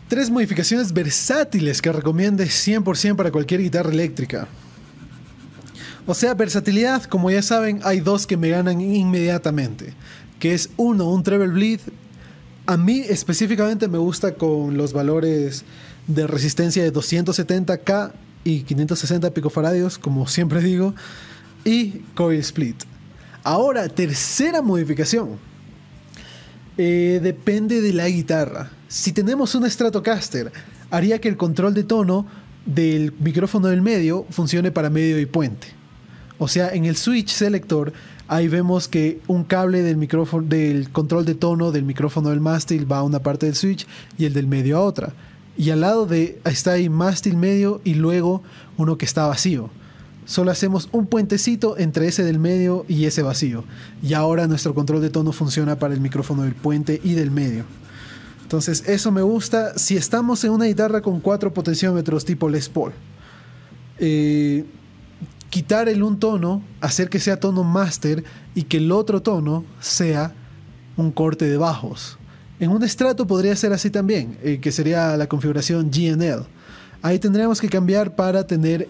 Tres modificaciones versátiles que recomiende 100% para cualquier guitarra eléctrica. O sea, versatilidad, como ya saben, hay dos que me ganan inmediatamente. Que es uno, un treble bleed. A mí específicamente me gusta con los valores de resistencia de 270K y 560 picofaradios, como siempre digo. Y coil split. Ahora, tercera modificación. Depende de la guitarra. Si tenemos un Stratocaster, haría que el control de tono del micrófono del medio funcione para medio y puente. O sea, en el switch selector, ahí vemos que un cable del micrófono, del control de tono del micrófono del mástil va a una parte del switch y el del medio a otra. Y al lado está ahí mástil medio y luego uno que está vacío. Solo hacemos un puentecito entre ese del medio y ese vacío. Y ahora nuestro control de tono funciona para el micrófono del puente y del medio. Entonces eso me gusta si estamos en una guitarra con 4 potenciómetros tipo Les Paul. Quitar el un tono, hacer que sea tono master y que el otro tono sea un corte de bajos. En un estrato podría ser así también, que sería la configuración GNL. Ahí tendríamos que cambiar para tener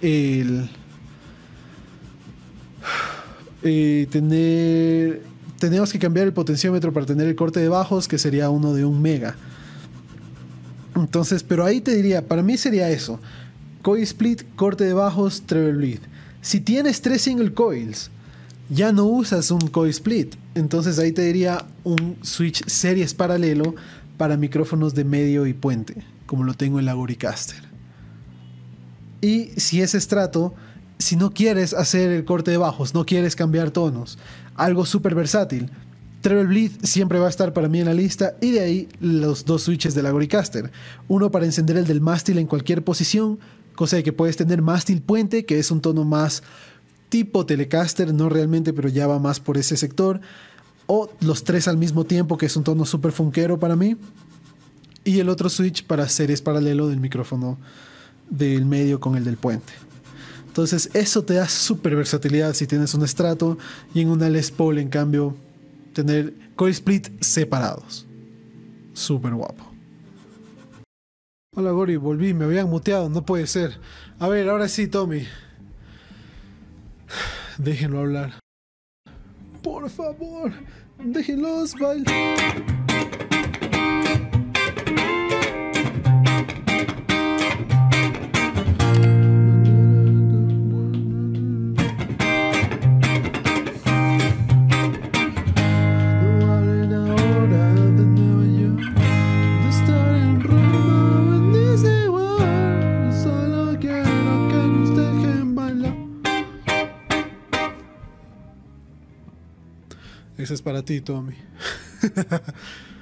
tenemos que cambiar el potenciómetro para tener el corte de bajos, que sería uno de 1 mega. Entonces, pero ahí te diría, para mí sería eso: coil split, corte de bajos, treble bleed. Si tienes 3 single coils, ya no usas un coil split. Entonces ahí te diría un switch series paralelo para micrófonos de medio y puente, como lo tengo en la Gorecaster. Y si es estrato, si no quieres hacer el corte de bajos, no quieres cambiar tonos, algo súper versátil, treble bleed siempre va a estar para mí en la lista. Y de ahí los 2 switches de la Gorecaster. Uno para encender el del mástil en cualquier posición, cosa de que puedes tener mástil puente, que es un tono más tipo Telecaster, no realmente, pero ya va más por ese sector. O los 3 al mismo tiempo, que es un tono súper funkero para mí. Y el otro switch para series paralelo del micrófono del medio con el del puente. Entonces eso te da súper versatilidad si tienes un estrato, y en una Les Paul, en cambio, tener coil split separados. Súper guapo. Hola Gori, volví, me habían muteado, no puede ser. A ver, ahora sí, Tommy. Déjenlo hablar. Por favor, déjenlos bailar. Ese es para ti, Tommy.